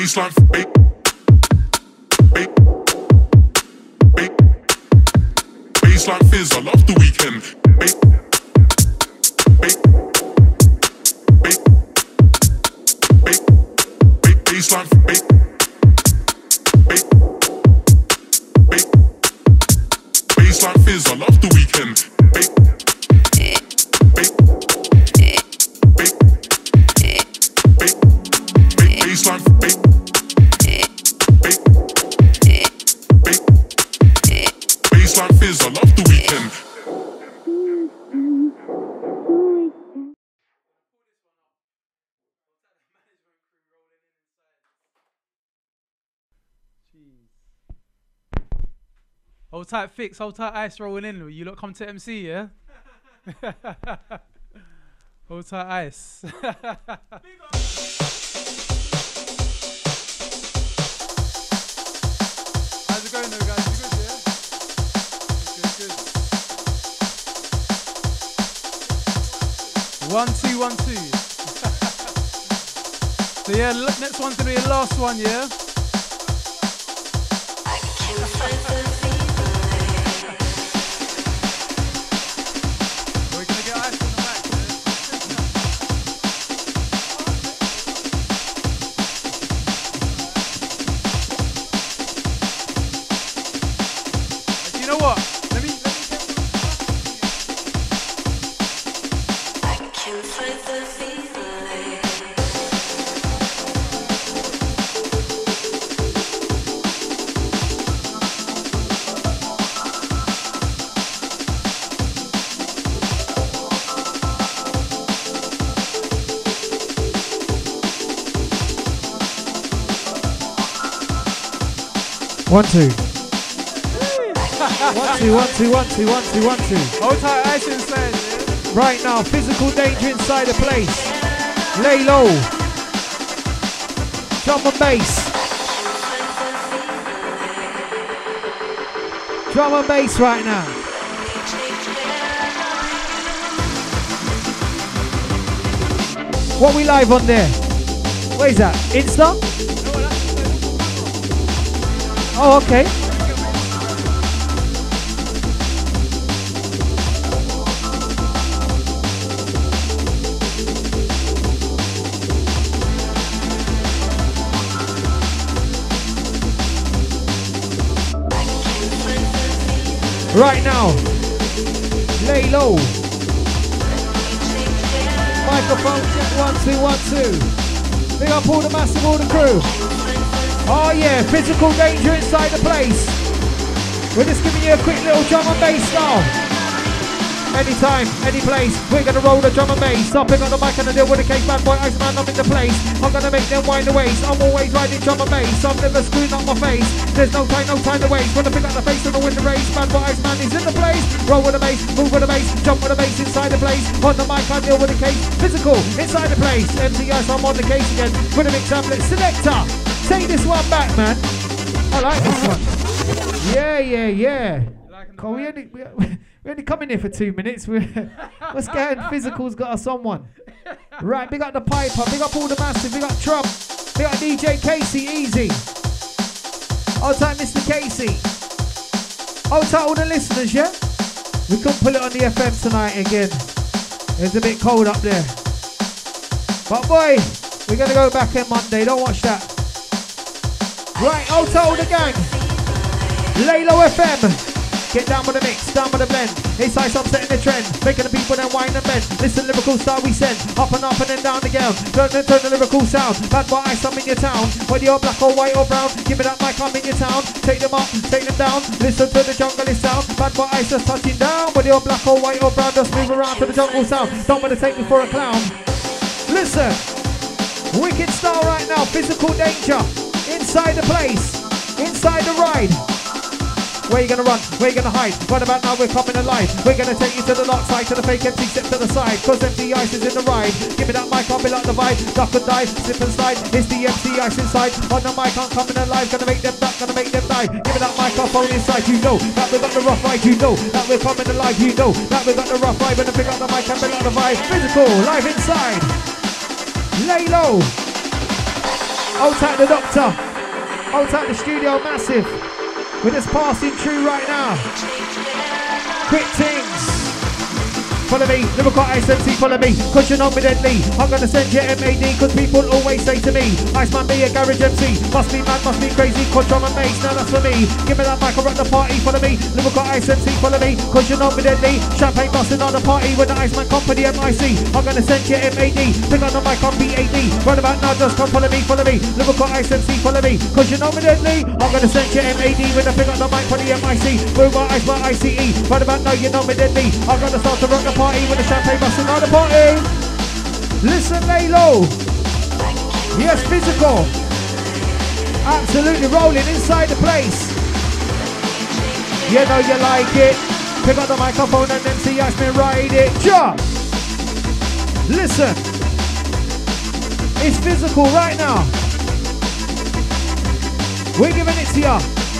Baseline, baseline fizz. I love the weekend. Baseline, baseline fizz. I love the weekend. Baseline, baseline fizz. I love the weekend. Hold tight, Fix. Hold tight, Ice rolling in. You lot come to MC, yeah? Hold tight, Ice. How's it going, though, guys? You good, yeah? Good. 1, 2, 1, 2. So yeah, next one's gonna be the last one, yeah? One, two. 1, 2, 1, 2, 1, 2, 1, 2, 1, 2. Hold tight, Ice inside, yeah? Right now, physical danger inside the place. Lay low. Drum and bass. Drum and bass right now. What we live on there? Where is that? Insta? Oh, okay. Right now, lay low. Microphone check 1, 2, 1, 2. Big up all the massive, all the crew. Oh yeah, physical danger inside the place. We're just giving you a quick little drum and bass style. Anytime, any place, we're gonna roll the drum and bass. I'll pick up the mic and I deal with the case. Bad boy, Iceman, I'm in the place. I'm gonna make them wind the waist. I'm always riding drum and bass. I'm never screwing up my face. There's no time to waste. When I pick up the face and I win the race. Bad boy, Iceman is in the place. Roll with the bass, move with the bass, jump with the bass inside the place. On the mic, I deal with the case. Physical, inside the place. MCS, I'm on the case again. With a mix tablet selector. Take this one back, man. I like this one. Yeah. Cool, we only come in here for 2 minutes. What's going? Physical's got us on one. Right, big up the Piper, big up all the massive, big up Trump, big up DJ Casey, easy. Hold tight, Mr. Casey. Hold tight, all the listeners, yeah? We couldn't pull it on the FM tonight again. It's a bit cold up there. But boy, we're going to go back on Monday, don't watch that. Right, hold tight, all the gang. Lay low FM. Get down with the mix, down with the blend. It's ice, I'm setting the trend. Making the people then whine and bend. Listen, lyrical style we send. Up and then down again. Turn the lyrical sound. Bad boy ice, I'm in your town. Whether you're black or white or brown, give me that mic, I'm in your town. Take them up, take them down. Listen to the jungle sound. Bad boy ice just touching down. Whether you're black or white or brown, just move around to the jungle sound. Don't want to take me for a clown. Listen, wicked style right now. Physical danger. Inside the place. Inside the ride. Where you gonna run? Where you gonna hide? Right about now we're coming alive. We're gonna take you to the lock side, to the fake empty, step to the side. Cause empty ice is in the ride. Give me that mic, I'll be like the vibe. Duck and dive, slip and slide. It's the empty ice inside. On the mic, I'm coming alive. Gonna make them duck, gonna make them die. Give me that microphone inside. You know that we got the rough ride. You know that we're coming alive. You know that we got the rough ride. When I pick up the mic, I'm like the vibe. Physical, live inside. Lay low. Hold tight the doctor. Hold tight the studio massive. We're just passing through right now. Quick things. Follow me, lyrical ice MC, follow me, cause you know me deadly. I'm gonna send you MAD, cause people always say to me, Iceman be a garage MC, must be mad, must be crazy, cause drum and bass, now that's for me. Give me that mic, I'll rock the party, follow me, lyrical ice MC, follow me, cause you know me deadly. Champagne busting on the party with the Iceman Company MIC. I'm gonna send you MAD, pick up the mic on BAD. Right about now, just come follow me, lyrical ice MC, follow me, cause you know me deadly. I'm gonna send you MAD with a pick up the mic for the MIC. Move my Iceman ICE, right about now, you know me deadly. I'm gonna start to rock the party with the champagne busting on the party. Listen, lay low. Yes, physical. Absolutely rolling inside the place. You know you like it. Pick up the microphone and then see Iceman ride it. Jump. Listen. It's physical right now. We're giving it to ya.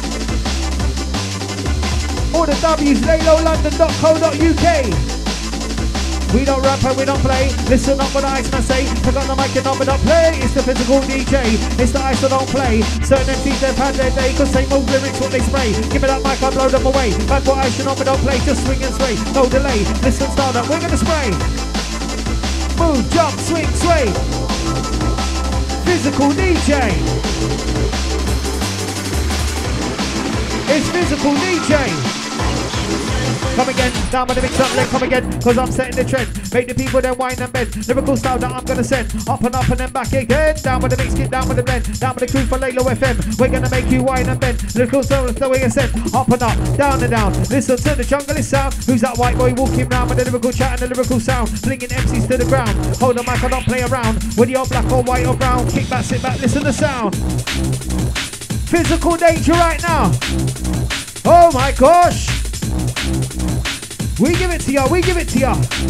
All the W's, laylowlondon.co.uk. We don't rap and we don't play. Listen up what the Iceman say. Pick up the mic and not play. It's the physical DJ. It's the ice that don't play. Certain MCs they've had their day, cause they move lyrics what they spray. Give me that mic, I'll blow them away. Bad boy ice and don't play. Just swing and sway. No delay. Listen, start up. We're gonna spray. Move, jump, swing, sway. Physical DJ. It's physical DJ. Come again, down with the mix up leg, come again, cause I'm setting the trend. Make the people then whine and bend. Lyrical style that I'm gonna send. Up and then back again. Down with the mix, get down with the blend. Down with the crew for Laylo FM. We're gonna make you whine and bend. Lyrical style is the way you send. Up and up, down and down. Listen to the jungle sound. Who's that white boy walking round with the lyrical chat and the lyrical sound? Flinging MCs to the ground. Hold the mic and don't play around. Whether you're black or white or brown. Kick back, sit back, listen to sound. Physical danger right now. Oh my gosh. We give it to ya, we give it to ya.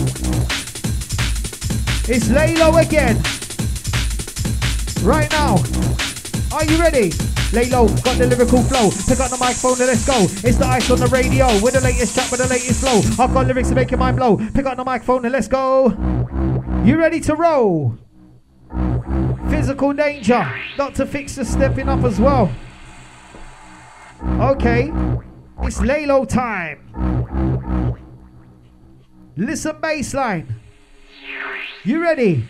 It's Laylo again. Right now. Are you ready? Laylo, got the lyrical flow. Pick up the microphone and let's go. It's the ice on the radio. With the latest chat, with the latest flow. I've got lyrics to make your mind blow. Pick up the microphone and let's go. You ready to roll? Physical danger. Dr. Fix is stepping up as well. Okay. It's Laylo time. Listen, baseline. You ready?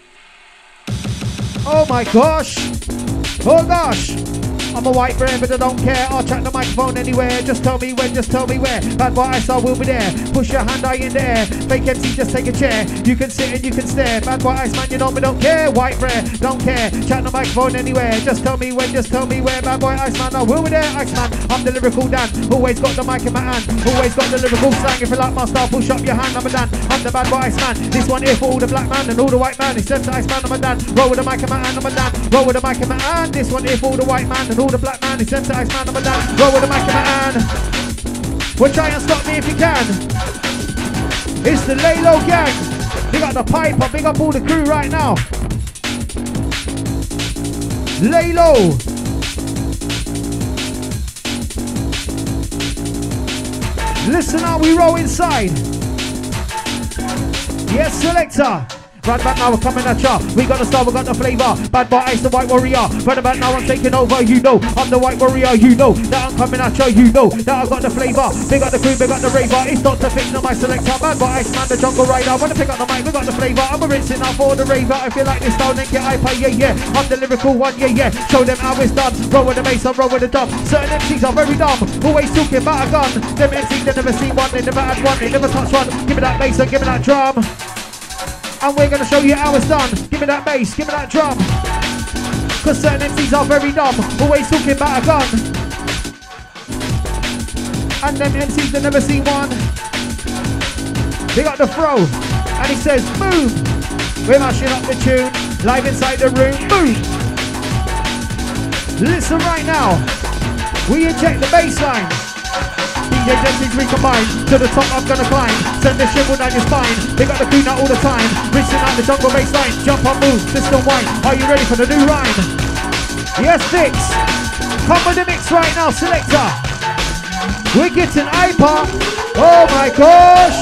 Oh my gosh. Oh gosh. I'm a white brand, but I don't care. I'll track the microphone anywhere. Just tell me when, just tell me where. Bad boy I saw will be there. Push your hand high in the air. Fake MC, just take a chair. You can sit and you can stare. Bad boy Iceman, you know me, don't care. White brand, don't care. Track the microphone anywhere. Just tell me when, just tell me where. Bad boy Iceman, I will be there. Iceman, I'm the lyrical Dan. Always got the mic in my hand. Always got the lyrical slang. If you like my style, push up your hand. I'm a Dan. I'm the bad boy Iceman. This one here for all the black man and all the white man. It's them to Iceman, I'm a Dan. Roll with the mic in my hand, I'm a Dan. Roll with the mic in my hand. This one here for all the white man and all the black man. It's them to Iceman, I'm a Dan. Roll with the mic in my hand. Well, try and stop me if you can. It's the Laylo gang. Big up the piper, big up all the crew right now. Laylo. Listen how we roll inside. Yes, selector. Right about now we're coming at ya. We got the style, we got the flavour. Bad boy Ice, the white warrior. Right about now I'm taking over, you know. I'm the white warrior, you know. That I'm coming at ya, you know. That I got the flavour. They got the crew, they got the raver. It's Dr. Fix, not my selector. Bad boy Ice, man, the jungle rider. Wanna pick up the mic, we got the flavour. I'm a rinsing out for the raver. If you like this style, then get hyper, yeah, yeah. I'm the lyrical one, yeah, yeah. Show them how it's done. Roll with the bass, roll with the dub. Certain MCs are very dumb. Always talking about a gun. Them MCs, they never seen one, they never had one, they never touched one. Give me that bass and give me that drum. And we're going to show you how it's done. Give me that bass, give me that drum. Cause certain MCs are very dumb. Always talking about a gun. And them MCs that never seen one. They got the throw. And he says, move. We're mashing up the tune. Live inside the room. Move. Listen right now. We inject the bass line. DJ Jensen's recombined. To the top I'm gonna climb. Send the shiver down your spine. They got the crew now all the time. Rinsing out the jungle bass line. Jump on, move, system wine. Are you ready for the new rhyme? Yes, Fix. Come with the mix right now, selector. We're getting hyper. Oh my gosh.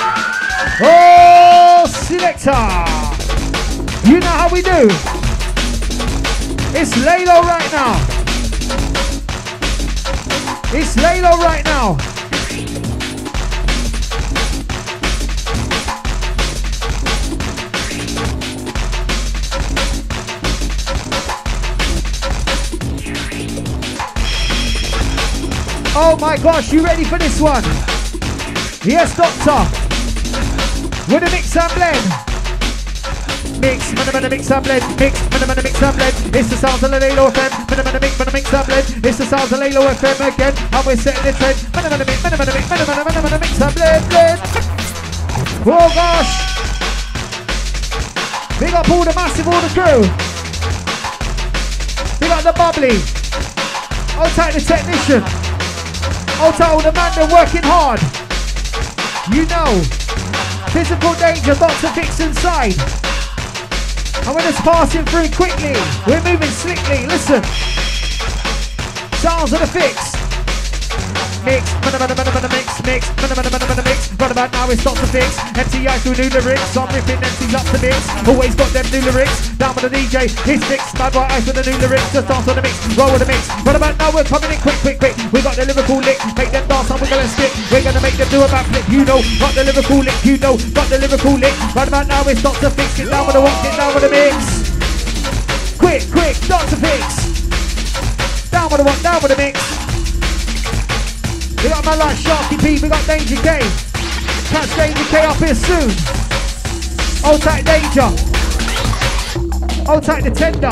Oh, selector. You know how we do. It's Laylo right now. It's Laylo right now. Oh my gosh, you ready for this one? Yes, Doctor. With a mix and blend. Mix, mix and blend. Mix, mix and blend. It's the sounds of the Laylo FM. Mix and blend. It's the sounds of Laylo FM again. And we're setting the trend. Mix and blend. Oh gosh. Big up all the massive, all the crew. Big up the bubbly. I'll take the technician. I'll tell the man they're working hard. You know, physical danger, Dr. Fix inside. And we're just passing through quickly. We're moving slickly. Listen. Sounds of the Fix. Mix, mix, mix. Right about now it's Dr. Fix. MCI through new lyrics. I'm ripping MCs up to mix. Always got them new lyrics. Down with the DJ, his fix. Bad white eyes with the new lyrics. Just dance on the mix, roll with the mix. Right about now we're coming in quick. We got the lyrical lick. Make them dance and we're gonna skip. We're gonna make them do a backflip. You know, got the lyrical lick. You know, got the lyrical lick. Right about now it's Dr. Fix. Get down with the walk, get down with the mix. Quick, Dr. Fix. Down with the walk, down with the mix. We got my like Sharky P, we got Danger K. Catch Danger K up here soon. Hold tight Danger. Hold tight the tender.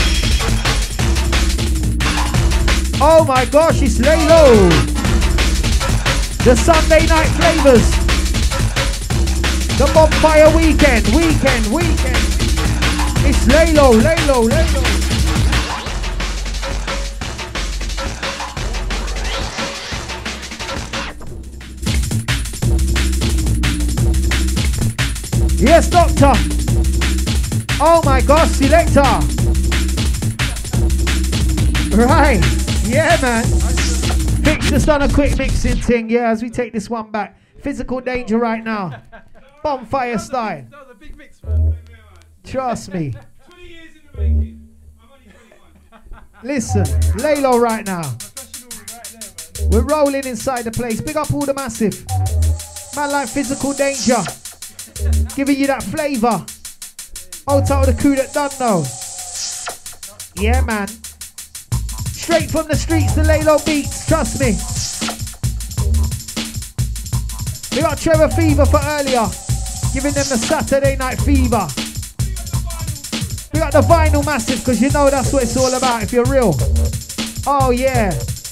Oh my gosh, it's Laylo. The Sunday night flavors. The bonfire weekend. It's Laylo. Yes, Doctor. Oh my gosh, Selector. Right. Yeah, man. Fix just done a quick mixing thing, yeah, as we take this one back. Physical danger right now. Bonfire style. That was a big mix, man. Trust me. 20 years in the making. I'm only 21. Listen, Laylo right now. Professional right there, man. We're rolling inside the place. Big up all the massive. Man like Physical Danger. Giving you that flavour. Out of the crew that don't know. Yeah, man. Straight from the streets, the Laylo beats. Trust me. We got Trevor Fever for earlier. Giving them the Saturday night fever. We got the vinyl massive, because you know that's what it's all about if you're real. Oh, yeah.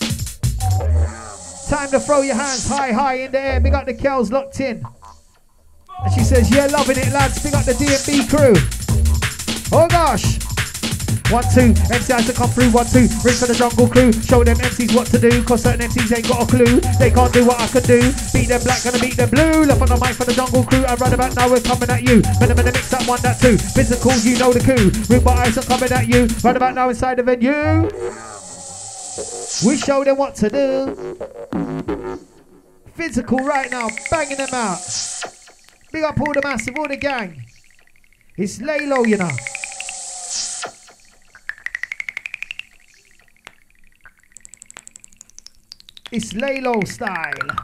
Time to throw your hands high in the air. We got the Kells locked in. And she says, yeah, loving it, lads. Big up the D&B crew. Oh, gosh. 1, 2, MCIs to come through. 1, 2, ring for the jungle crew. Show them MCs what to do, cause certain MCs ain't got a clue. They can't do what I can do. Beat them black, gonna beat them blue. Left on the mic for the jungle crew. And right about now we're coming at you. Minimum mix that 1, that 2. Physical, you know the coup. Ring my eyes are coming at you. Right about now inside the venue. We show them what to do. Physical right now, banging them out. Big up all the massive, all the gang. It's Laylo, you know. It's Laylo style.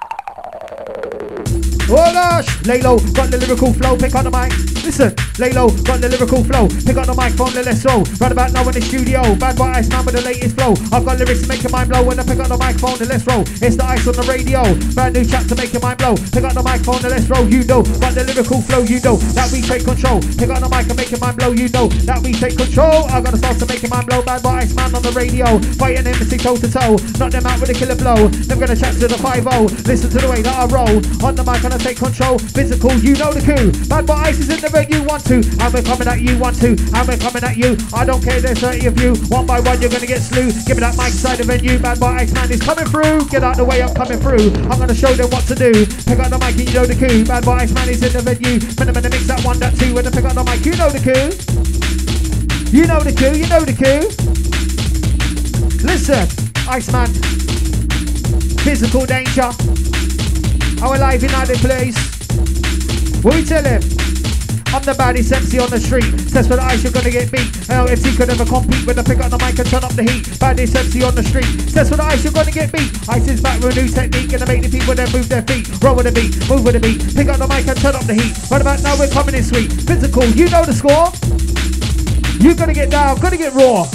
Oh gosh, Laylo got the lyrical flow, pick on the mic. Listen, Laylo got the lyrical flow, pick on the microphone, let's roll. Right about now in the studio, bad boy Ice Man with the latest flow. I've got lyrics to make your mind blow. When I pick up the microphone, let's roll. It's the Ice on the radio, brand new chat to make your mind blow. Pick up the microphone, let's roll. You know, got the lyrical flow. You know that we take control. Pick up the mic and make your mind blow. You know that we take control. I got the sauce to make your mind blow. Bad boy Ice Man on the radio, fighting embassy toe to toe. Knock them out with a killer blow. Them gonna chat to the 5-0. Listen to the way that I roll. On the mic and I take control. Physical, you know the coup. Bad boy Ice is in the venue. 1, 2, and we're coming at you. 1, 2, and we're coming at you. I don't care, there's 30 of you. One by one, you're gonna get slew. Give me that mic side the venue. Bad boy Ice Man is coming through. Get out the way, I'm coming through. I'm gonna show them what to do. Pick up the mic, and you know the coup. Bad boy Ice Man is in the venue. Minimum mix that 1, that 2. When I pick up the mic, you know the coup. You know the coup, you know the coup. Listen, Ice Man. Physical danger. Our live in the place. What we tell him? I'm the baddest MC on the street. Says for the ice, you're gonna get beat. No MC could never compete when I pick up the mic and turn up the heat. Baddest MC on the street. Says for the ice, you're gonna get beat. Ice is back with a new technique, gonna make the people then move their feet. Roll with the beat, move with the beat. Pick up the mic and turn up the heat. Right about now, we're coming in sweet. Physical, you know the score. You gotta get down, gotta get raw.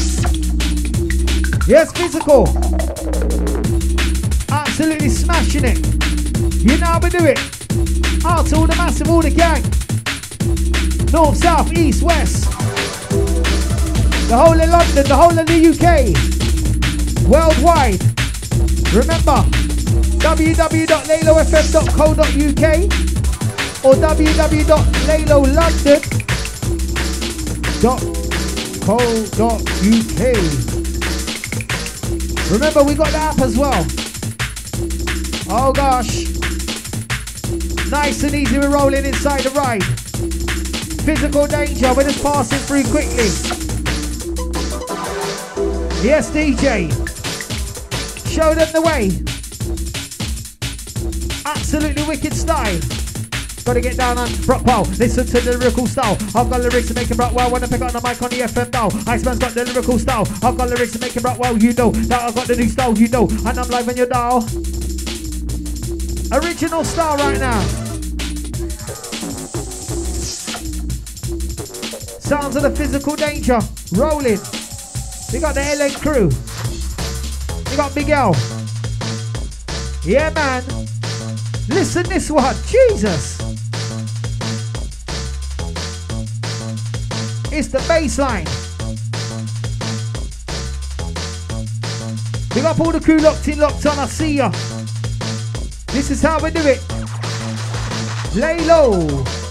Yes, Physical. Absolutely smashing it. You know how we do it. Out to all the massive, all the gang. North, south, east, west. The whole of London, the whole of the UK. Worldwide. Remember, www.laylofm.co.uk or www.laylolondon.co.uk. Remember, we got the app as well. Oh gosh. Nice and easy, we're rolling inside the ride. Physical danger, we're just passing through quickly. Yes, DJ. Show them the way. Absolutely wicked style. Gotta get down on Brockwell. Listen to the lyrical style. I've got lyrics to make him Brockwell. When I pick up the mic on the FM now. Iceman's got the lyrical style. I've got lyrics to make him Brockwell. You know that I've got the new style. You know, and I'm live on your dial. Original style right now. Sounds of the Physical danger. Rolling. We got the LN crew. We got Miguel. Yeah, man. Listen this one. Jesus. It's the bass line. We got all the crew locked in, locked on. I see ya. This is how we do it. Lay low.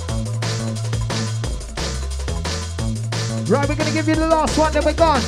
Right, we're going to give you the last one, then we're gone.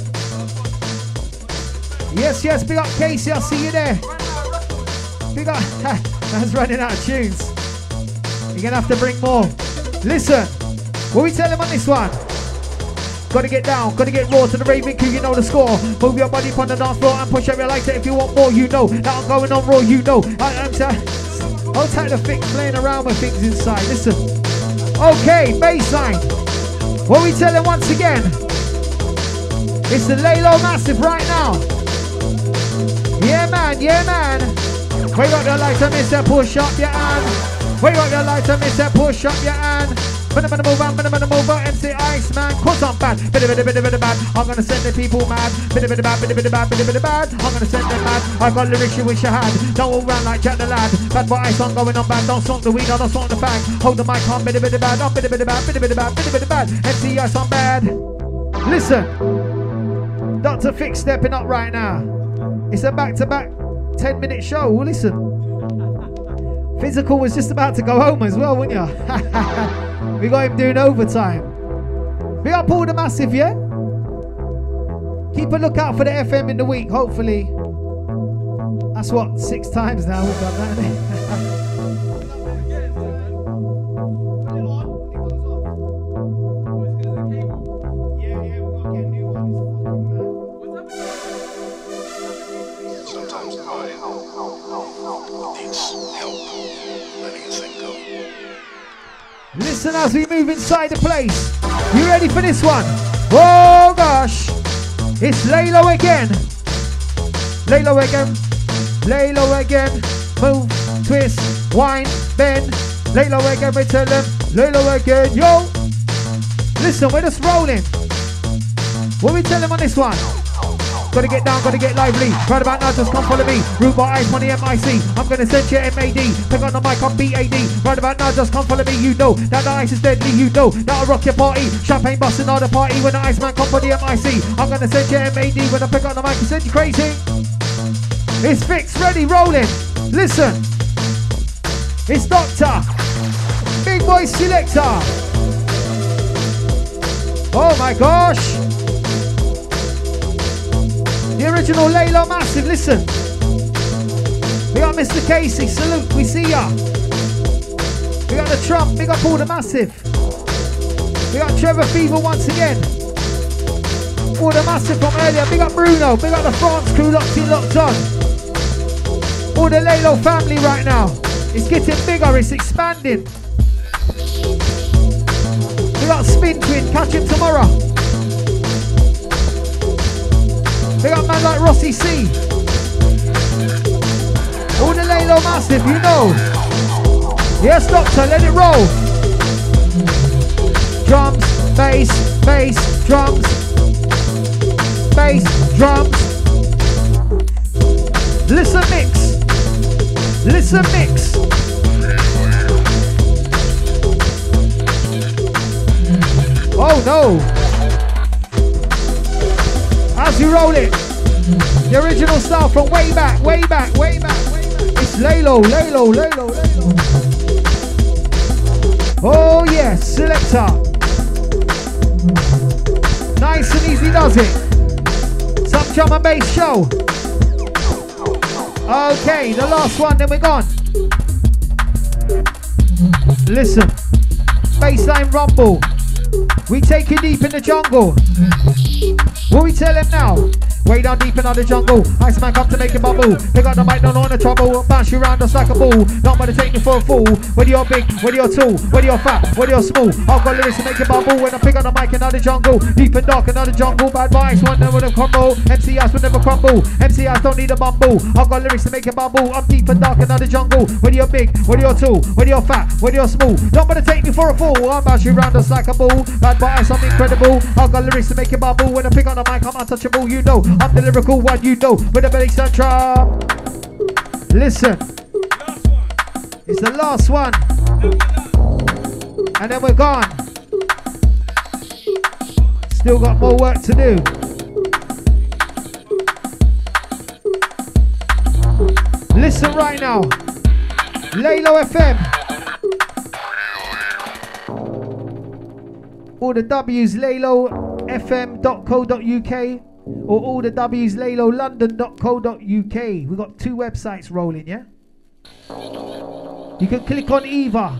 Yes, yes, big up Casey, I'll see you there. Big up, that's running out of tunes. You're going to have to bring more. Listen, what we tell him on this one? Gotta get down, gotta get raw to the raving crew, you know the score. Move your body upon the dance floor and push up your lighter if you want more, you know. That I'm going on raw, you know. I'll take the fix playing around with things inside. Listen. Okay, baseline. What we tell him once again? It's the Lay Low Massive right now. Yeah, man, yeah, man. We got the lighter, mister, push up your hand. We got the lighter, mister, push up your hand. Move on, MC Iceman, cause I'm bad. Bit bad. I'm gonna send the people mad. Bit bad. I'm gonna send them mad. I've got lyrics you wish you had. Don't walk around like Jack the Lad. Bad boy ice on going on bad. Don't smoke the weed, I don't smoke the fag. Hold the mic on, bit bad. I'm bit bad. MC Ice on bad. Listen, Dr. Fix stepping up right now. It's a back-to-back 10-minute show. Listen, Physical was just about to go home as well, wouldn't you? We got him doing overtime. We got Paul the Massive, yeah? Keep a lookout for the FM in the week, hopefully. That's what, 6 times now we've done that. Sometimes the body needs help letting a thing go. Listen as we move inside the place. You ready for this one? Oh gosh. It's Lay Low again. Lay low again. Lay low again. Move, twist, wind, bend. Lay low again, we tell them. Lay low again, yo. Listen, we're just rolling. What we tell them on this one? Gotta get down, gotta get lively. Right about now, just come follow me. Root by Ice Money MIC. I'm gonna send you MAD. Pick on the mic on BAD. Right about now, just come follow me. You know that the ice is deadly. You know that'll rock your party. Champagne busting all the party when the Iceman come for the MIC. I'm gonna send you MAD when I pick on the mic and send you crazy. It's fixed, ready, rolling. Listen, it's Doctor Big Boy Selector. Oh my gosh. The original Lay Low Massive, listen. We got Mr. Casey, salute, we see ya. We got the Trump, big up all the Massive. We got Trevor Fever once again. All the Massive from earlier, big up Bruno, big up the France crew, locked in, locked on. All the Lay Low family right now. It's getting bigger, it's expanding. We got Spin Twin, catch him tomorrow. We got man like Rossi C. All the Laylo Massive, you know. Yes, Doctor, let it roll. Drums, bass, bass, drums, bass, drums. Listen mix. Listen mix. Oh no. As you roll it. The original style from way back, way back, way back, way back. It's Laylo, Laylo, Laylo, Laylo. Oh yes, selector. Nice and easy does it. Some drum and bass show. Okay, the last one, then we're gone. Listen. Bassline rumble. We take you deep in the jungle. What we tell him now? Way down deep in the jungle. Iceman come to make it bubble. Pick up the mic, don't know the trouble. Bounce you round just like a ball. Not gonna take you for a fool. Whether you're big, whether you're tall, whether you're fat, whether you're small. I've got lyrics to make it bubble. When I pick up the mic in the jungle. Deep and dark in the jungle. Bad vibes, one never will crumble. MCIs will never crumble. MCIs don't need a bumble. I've got lyrics to make it bubble. I'm deep and dark in the jungle. Whether you're big, whether you're tall, whether you're fat, whether you're small. Not gonna take me for a fool. I'll bounce you round just like a ball. Bad vibes, I'm incredible. I've got lyrics to make it bubble. When I pick up the mic, I'm untouchable. You know, I'm the lyrical one. You know, with the bass and drum. Listen, it's the last one, and then we're gone. Still got more work to do. Listen right now, Laylo FM. All the W's, laylofm.co.uk. Or all the W's, laylolondon.co.uk. We've got 2 websites rolling, yeah? You can click on either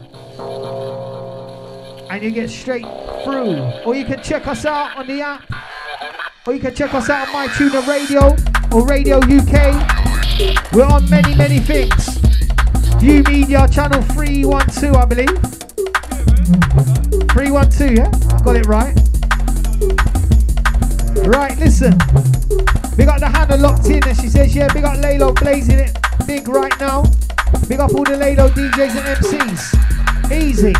and you get straight through. Or you can check us out on the app. Or you can check us out on MyTuner Radio or Radio UK. We're on many, many things. View Media, channel 312, I believe. 312, yeah? I got it right. Right, listen. We got the Hannah locked in and she says, yeah, big up Laylo blazing it big right now. Big up all the Laylo DJs and MCs. Easy.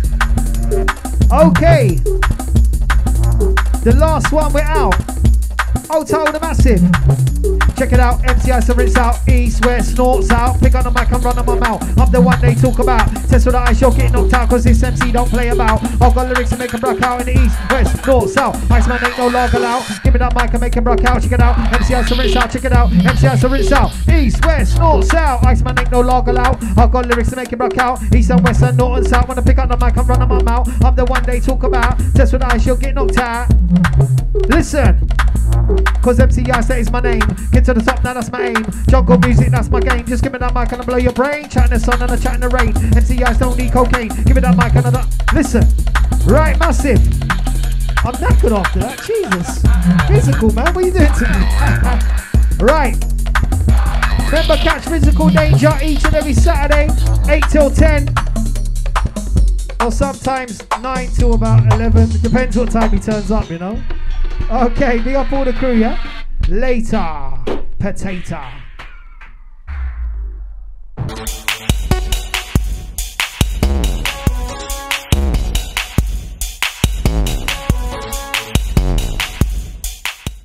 Okay. The last one, we're out. Hotel the Massive. Check it out, MCI so rinse out, east, west, north, south. Pick on the mic and run on my mouth. I'm the one they talk about. Test with the ice, you're getting knocked out, cause this MC don't play about. I've got lyrics to make them rock out in the east, west, north, south. Iceman ain't no longer out. Give me that mic and make him rock out. Check it out, MCI so rinse out, check it out. MCI so rinse out, east, west, north, south. Iceman ain't no longer out. I've got lyrics to make him rock out. East and west and north and south. Wanna pick up the mic and run on my mouth. I'm the one they talk about. Test with the ice, you'll get knocked out. Listen. Cause MCI says my name. Get to the top, now that's my aim. Jungle music, that's my game. Just give me that mic and I'll blow your brain. Chatting the sun and I'm chatting the rain. MCIs don't need cocaine. Give me that mic and I'll... Listen. Right, Massive. I'm knackered after that. Jesus. Physical, man. What are you doing to me? Right. Remember, catch Physical Danger each and every Saturday. 8 till 10. Or sometimes 9 till about 11. Depends what time he turns up, you know. Okay, big up all the crew, yeah? Later, potato.